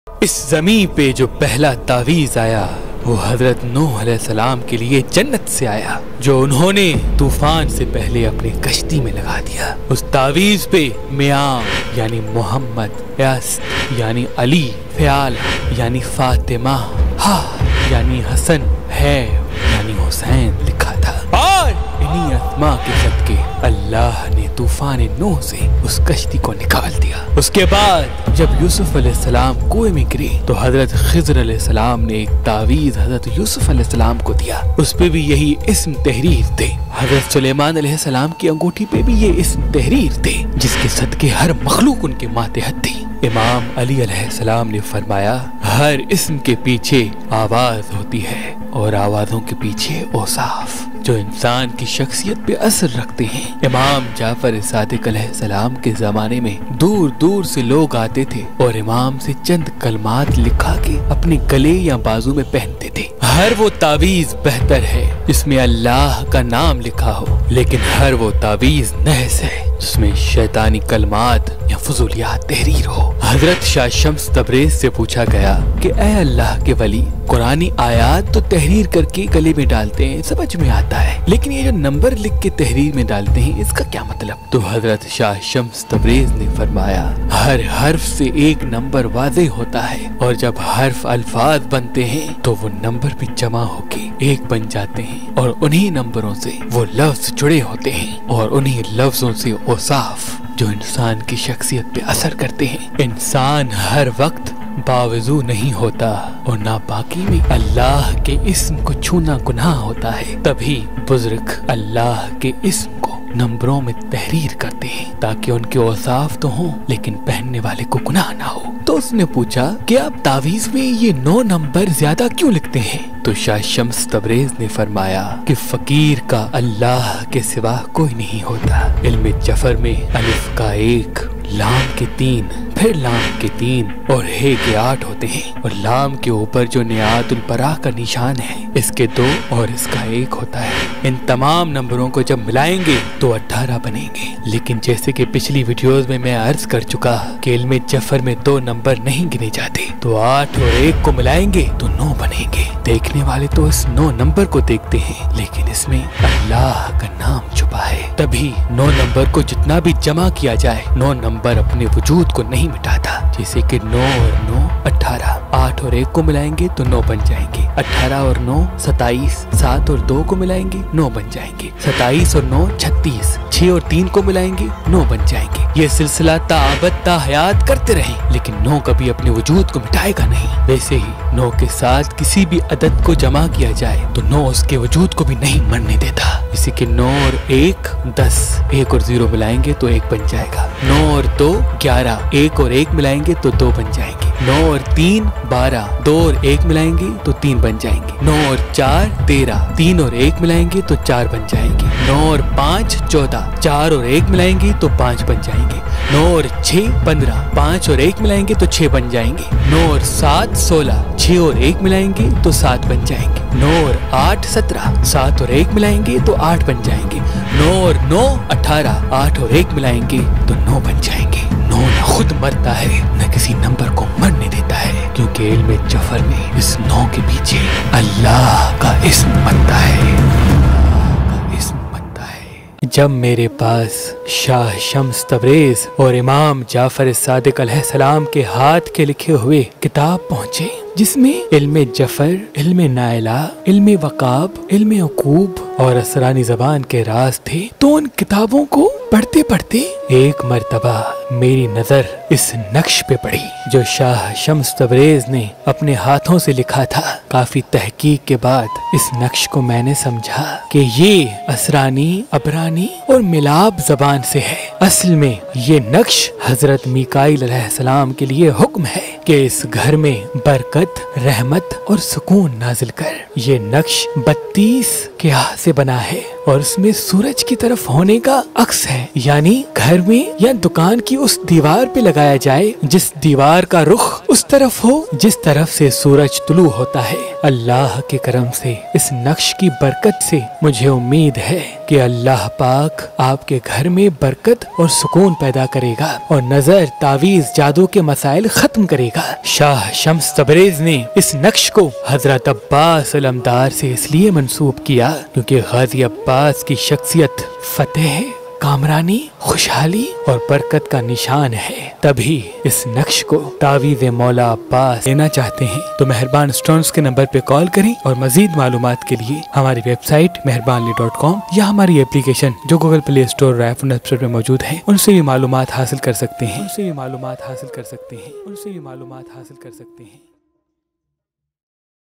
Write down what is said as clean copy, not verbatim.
इस जमीन पे जो पहला तावीज आया वो हजरत नूह अलैहिस्सलाम के लिए जन्नत से आया, जो उन्होंने तूफान से पहले अपनी कश्ती में लगा दिया। उस तावीज पे मियां यानी मोहम्मद, यास यानी अली, फ़याल यानी फातिमा, हा यानी हसन, है यानी हुसैन लिखा था। और इन्हीं अस्मा के सदके अल्लाह ने तूफान नूह से उस कश्ती को निकाल दिया। उसके बाद जब यूसुफ अलैहिस्सलाम कुएं में गिरे तो हजरत खिज़र अलैहिस्सलाम ने एक तावीज हजरत यूसुफ अलैहिस्सलाम को दिया। उस पे भी यही इस्म तहरीर थे। हजरत सुलेमान अलैहिस्सलाम की अंगूठी पे भी ये इस्म तहरीर थे, जिसके सदके हर मखलूक उनके मातहत थी। इमाम अली अलैहिस्सलाम ने फरमाया, हर इस्म के पीछे आवाज होती है और आवाजों के पीछे औसाफ जो इंसान की शख्सियत पे असर रखते हैं। इमाम जाफर सादिक अलैहिस्सलाम के जमाने में दूर दूर से लोग आते थे और इमाम से चंद कलमात लिखा के अपने गले या बाजू में पहनते थे। हर वो तावीज बेहतर है जिसमें अल्लाह का नाम लिखा हो, लेकिन हर वो तावीज नहस है जिसमें शैतानी कलमात या फजूलियात तहरीर हो। हजरत शाह शम्स तबरेज से पूछा गया कि ऐ अल्लाह के वली, कुरानी आयात तो तहरीर करके गले में डालते हैं, समझ में आता है, लेकिन ये जो नंबर लिख के तहरीर में डालते हैं इसका क्या मतलब? तो हजरत शाह शम्स तबरेज ने फरमाया, हर हर्फ से एक नंबर वाज़े होता है और जब हर्फ अल्फाज बनते हैं तो वो नंबर भी जमा होके एक बन जाते हैं और उन्हीं नंबरों से वो लफ्ज जुड़े होते हैं और उन्हीं लफ्जों से औसाफ जो इंसान की शख्सियत पे असर करते हैं। इंसान हर वक्त बावजू नहीं होता और नापाकी में अल्लाह के इस्म को छूना गुनाह होता है। तभी बुजुर्ग अल्लाह के इस्म को नंबरों में तहरीर करते हैं ताकि उनके औसाफ तो हों लेकिन पहनने वाले को गुनाह ना हो। तो उसने पूछा कि आप तावीज में ये 9 नंबर ज्यादा क्यों लिखते हैं? तो शाह शम्स तबरेज ने फरमाया कि फकीर का अल्लाह के सिवा कोई नहीं होता। इल्मे जफर में अलिफ का 1, लाम के 3, फिर लाम के 3 और हे के 8 होते हैं और लाम के ऊपर जो नियातुल बरा का निशान है इसके 2 और इसका 1 होता है। इन तमाम नंबरों को जब मिलाएंगे तो 18 बनेंगे, लेकिन जैसे कि पिछली वीडियोस में मैं अर्ज कर चुका कि इल्मे जफर में 2 नंबर नहीं गिने जाते, तो 8 और 1 को मिलाएंगे तो 9 बनेंगे। देखने वाले तो इस 9 नंबर को देखते हैं लेकिन इसमें अल्लाह का नाम छुपा है। तभी 9 नंबर को जितना भी जमा किया जाए 9 नंबर अपने वजूद को नहीं मिटाता। जैसे कि 9 और 9 18, 8 और 1 को मिलाएंगे तो 9 बन जाएंगे, 18 और 9 27, 7 और 2 को मिलाएंगे 9 बन जाएंगे, 27 और 9 36, 6 और 3 को मिलाएंगे 9 बन जाएंगे। ये सिलसिला ताबत ता हयात करते रहे लेकिन 9 कभी अपने वजूद को मिटाएगा नहीं। वैसे ही 9 के साथ किसी भी अदद को जमा किया जाए तो 9 उसके वजूद को भी नहीं मरने देता। जैसे कि 9 और 1 10, 1 और 0 मिलाएंगे तो 1 बन जाएगा, 9 और 2 11, 1 और 1 मिलाएंगे तो 2 बन जाएंगे, 9 और 3 12, 2 और 1 मिलाएंगे तो 3 बन जाएंगे, 9 और 4 13, 3 और 1 मिलाएंगे तो 4 बन जाएंगे, 9 और 5 14, 4 और 1 मिलाएंगे तो 5 बन जाएंगे, 9 और 6 15, 5 और 1 मिलाएंगे तो 6 बन जाएंगे, 9 और 7 16, 6 और 1 मिलाएंगे तो 7 बन जाएंगे, 9 और 8 17, 7 और 1 मिलाएंगे तो 8 बन जाएंगे, 9 और 9 18, 8 और 1 मिलाएंगे तो 9 बन जाएंगे। 9 न खुद मरता है न किसी नंबर को मरने देता है, क्योंकि इल्मे जफर में इस 9 के पीछे अल्लाह का इस्म बनता है। जब मेरे पास शाह शम्स तबरेज और इमाम जाफर सादिक अलैहिस्सलाम के हाथ के लिखे हुए किताब पहुँचे जिसमें इल्मे जफर, इल्मे नाइला, इल्मे वकाब, इल्मे अकूब और असरानी जबान के राज थे, तो उन किताबों को पढ़ते पढ़ते एक मर्तबा मेरी नजर इस नक्श पे पड़ी जो शाह शम्स तबरेज ने अपने हाथों से लिखा था। काफी तहकीक के बाद इस नक्श को मैंने समझा कि ये असरानी, अबरानी और मिलाब जबान से है। असल में ये नक्श हजरत मीकाईल अलैहिस्सलाम के लिए हुक्म है कि इस घर में बरकत, रहमत और सुकून नाजिल कर। ये नक्श 32 क्याह से बना है और उसमें सूरज की तरफ होने का अक्स है, यानी घर में या दुकान की उस दीवार पे लगाया जाए जिस दीवार का रुख उस तरफ हो जिस तरफ से सूरज तुलू होता है। अल्लाह के करम से इस नक्श की बरकत से मुझे उम्मीद है कि अल्लाह पाक आपके घर में बरकत और सुकून पैदा करेगा और नजर, तावीज, जादू के मसाइल खत्म करेगा। शाह शम्स तबरेज ने इस नक्श को हजरत अब्बास अलमदार से इसलिए मंसूब किया क्योंकि गाजी अब्बास की शख्सियत फतेह, कामरानी, खुशहाली और बरकत का निशान है। तभी इस नक्श को तावीज़ मौला अब्बास लेना चाहते हैं तो मेहरबान स्टोन्स के नंबर पे कॉल करें और मजीद मालूमात के लिए हमारी वेबसाइट मेहरबानली.com या हमारी एप्लीकेशन जो गूगल प्ले स्टोर और आईफोन ऐप स्टोर में मौजूद है उनसे भी मालूमात हासिल कर सकते हैं।